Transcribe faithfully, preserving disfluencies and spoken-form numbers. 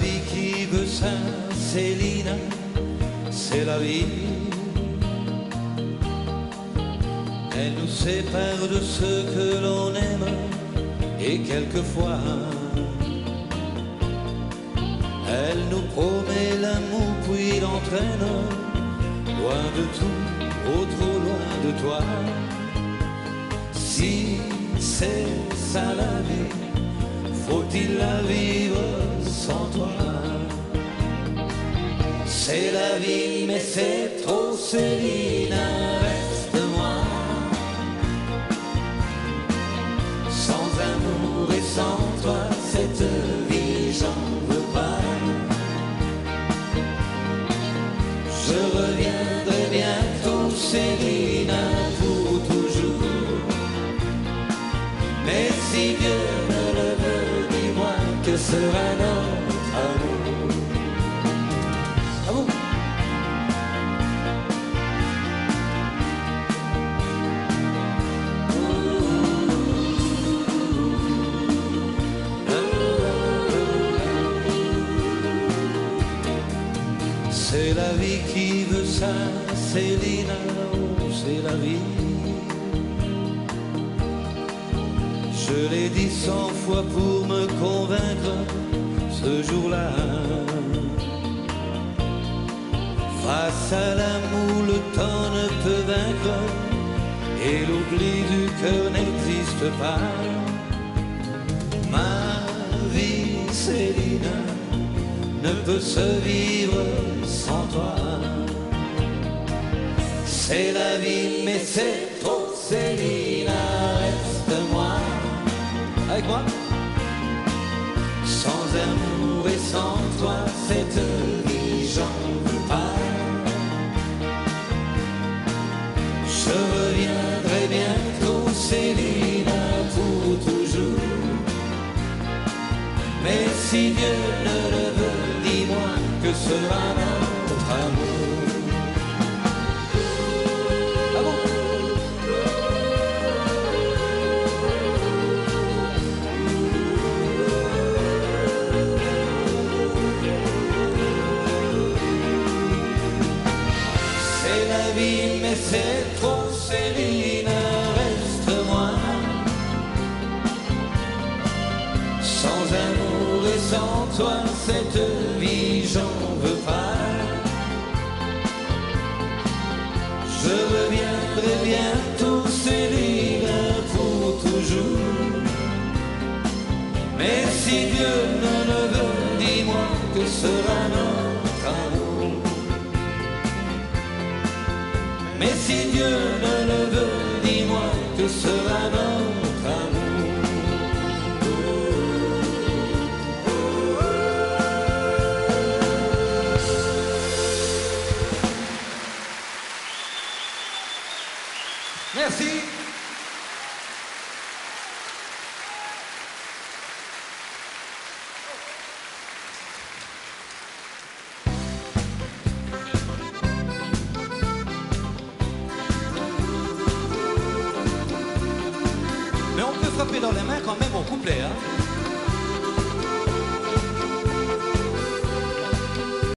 vie qui veut ça, Céline, c'est la vie. Elle nous sépare de ceux que l'on aime et quelquefois elle nous promet l'amour puis l'entraîne loin de tout, oh trop loin de toi. Si c'est ça la vie, faut-il la vivre sans toi? C'est la vie mais c'est trop, Céline, reste-moi. Sans amour et sans toi, cette vie j'en veux pas. Je reviendrai bientôt, Céline, pour toujours. Mais si Dieu me le veut, dis-moi que sera notre amour. Ah bon? C'est la vie qui veut ça, Céline, oh, c'est la vie. Je l'ai dit cent fois pour me convaincre ce jour-là. Face à l'amour, le temps ne peut vaincre et l'oubli du cœur n'existe pas. Ma vie, Céline, ne peut se vivre sans toi. C'est la vie mais c'est trop, Céline, reste-moi. Avec moi. Sans amour et sans toi, cette vie j'en veux pas. Je reviendrai bientôt, Céline, pour toujours. Mais si Dieu ne le veut, dis-moi que sera notre amour. Ah bon? C'est la vie mais c'est trop, Céline, reste-moi. Sans amour et sans toi, cette vie j'en veux pas. Je reviendrai bientôt, Céline, pour toujours. Mais si Dieu ne le veut, dis-moi que sera notre amour. Mais si Dieu ne le veut, dis-moi que sera notre amour. Merci. Mais on peut frapper dans les mains quand même au couplet, hein.